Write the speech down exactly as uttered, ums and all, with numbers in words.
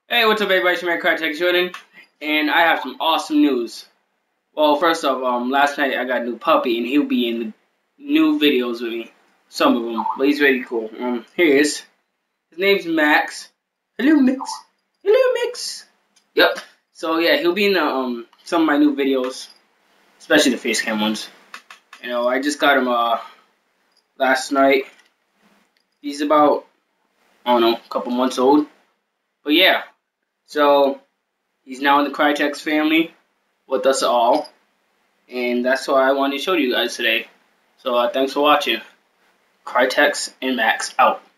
Hey, what's up, everybody? It's your man Crytek Jordan, and I have some awesome news. Well, first off, um, last night I got a new puppy, and he'll be in the new videos with me. Some of them, but he's really cool. Um, here he is. His name's Max. Hello, Mix. Hello, Mix. Yep. So yeah, he'll be in the, um some of my new videos, especially the face cam ones. You know, I just got him uh last night. He's about I don't know, a couple months old. But yeah. So, he's now in the Crytek family with us all, and that's what I wanted to show you guys today. So, uh, thanks for watching. Crytek and Max out.